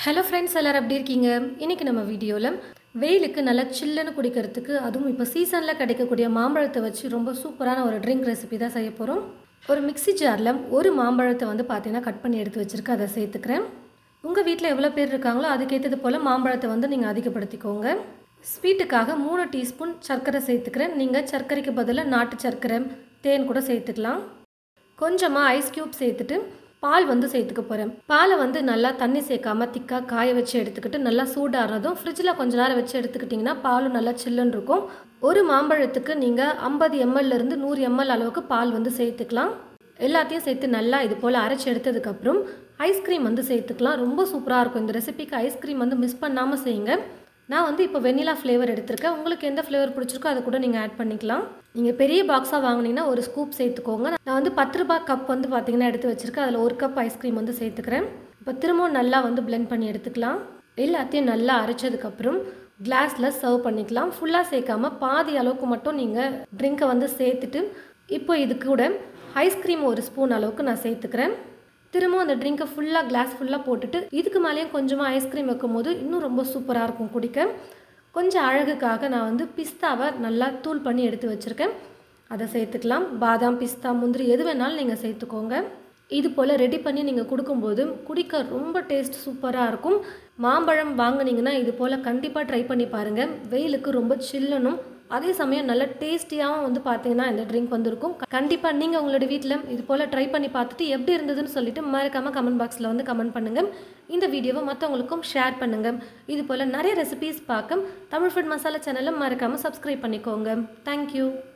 Hello friends, எல்லாரும் எப்படி இருக்கீங்க? இன்றைக்கி நம்ம வீடியோவில் வெயிலுக்கு நல்லா சில்லுன்னு குடிக்கிறதுக்கு, அதுவும் இப்போ சீசனில் கிடைக்கக்கூடிய மாம்பழத்தை வச்சு ரொம்ப சூப்பரான ஒரு ட்ரிங்க் ரெசிபி தான் செய்ய போகிறோம். ஒரு மிக்ஸி ஜாரில் ஒரு மாம்பழத்தை பார்த்தீங்கன்னா கட் பண்ணி எடுத்து வச்சுருக்கேன், அதை சேர்த்துக்கிறேன். உங்கள் வீட்டில் எவ்வளோ பேர் இருக்காங்களோ அதுக்கேற்றது போல் மாம்பழத்தை நீங்கள் அதிகப்படுத்திக்கோங்க. ஸ்வீட்டுக்காக 3 டீஸ்பூன் சர்க்கரை சேர்த்துக்கிறேன். நீங்கள் சர்க்கரைக்கு பதிலாக நாட்டு சர்க்கரை, தேன் கூட சேர்த்துக்கலாம். கொஞ்சமாக ஐஸ் க்யூப் சேர்த்துட்டு பால் சேர்த்துக்க போகிறேன். பாலை நல்லா தண்ணி சேர்க்காம திக்காக காய வச்சு எடுத்துக்கிட்டு நல்லா சூடாகிறதும் ஃப்ரிட்ஜில் கொஞ்ச நேரம் வச்சு எடுத்துக்கிட்டிங்கன்னா பாலும் நல்லா சில்லுன்னு இருக்கும். ஒரு மாம்பழத்துக்கு நீங்கள் 50 ml-லேருந்து 100 ml அளவுக்கு பால் சேர்த்துக்கலாம். எல்லாத்தையும் சேர்த்து நல்லா இது போல் அரைச்சி எடுத்ததுக்கப்புறம் ஐஸ்கிரீம் சேர்த்துக்கலாம். ரொம்ப சூப்பராக இருக்கும். இந்த ரெசிபிக்கு ஐஸ்கிரீம் மிஸ் பண்ணாமல் செய்யுங்க. நான் இப்போ வெண்ணிலா ஃப்ளேவர் எடுத்திருக்கேன். உங்களுக்கு எந்த ஃப்ளேவர் பிடிச்சிருக்கோ அதை கூட நீங்கள் ஆட் பண்ணிக்கலாம். நீங்கள் பெரிய பாக்ஸாக வாங்கினீங்கன்னா ஒரு ஸ்கூப் சேர்த்துக்கோங்க. நான் 10 ரூபாய் கப் பார்த்தீங்கன்னா எடுத்து வச்சுருக்கேன். அதில் 1 கப் ஐஸ்கிரீம் சேர்த்துக்கிறேன். இப்போ திரும்பவும் நல்லா பிளெண்ட் பண்ணி எடுத்துக்கலாம். எல்லாத்தையும் நல்லா அரைச்சதுக்கப்புறம் கிளாஸில் சர்வ் பண்ணிக்கலாம். ஃபுல்லாக சேர்க்காமல் பாதி அளவுக்கு மட்டும் நீங்கள் ட்ரிங்கை சேர்த்துட்டு இப்போ இது கூட ஐஸ்கிரீம் 1 ஸ்பூன் அளவுக்கு நான் சேர்த்துக்கிறேன். திரும்பவும் அந்த ட்ரிங்கை ஃபுல்லாக கிளாஸ் ஃபுல்லாக போட்டுட்டு இதுக்கு மேலேயும் கொஞ்சமாக ஐஸ்கிரீம் வைக்கும் போது இன்னும் ரொம்ப சூப்பராக இருக்கும் குடிக்க. கொஞ்சம் அழகுக்காக நான் பிஸ்தாவை நல்லா தூள் பண்ணி எடுத்து வச்சுருக்கேன், அதை சேர்த்துக்கலாம். பாதாம், பிஸ்தா, முந்திரி எது வேணாலும் நீங்கள் சேர்த்துக்கோங்க. இது போல் ரெடி பண்ணி நீங்கள் கொடுக்கும்போது குடிக்க ரொம்ப டேஸ்ட் சூப்பராக இருக்கும். மாம்பழம் வாங்கினீங்கன்னா இது போல் கண்டிப்பாக ட்ரை பண்ணி பாருங்கள். வெயிலுக்கு ரொம்ப சில்லுனும் அதே சமயம் நல்ல டேஸ்டியாகவும் பார்த்தீங்கன்னா இந்த ட்ரிங்க் இருக்கும். கண்டிப்பாக நீங்கள் உங்களோட வீட்டில் இது போல் ட்ரை பண்ணி பார்த்துட்டு எப்படி இருந்ததுன்னு சொல்லிட்டு மறக்காமல் கமெண்ட் பாக்ஸில் கமெண்ட் பண்ணுங்கள். இந்த வீடியோவை மற்றவங்களுக்கும் ஷேர் பண்ணுங்கள். இது போல் நிறைய ரெசிபீஸ் பார்க்க தமிழ் ஃபுட் மசாலா சேனலை மறக்காமல் சப்ஸ்கிரைப் பண்ணிக்கோங்க. தேங்க்யூ.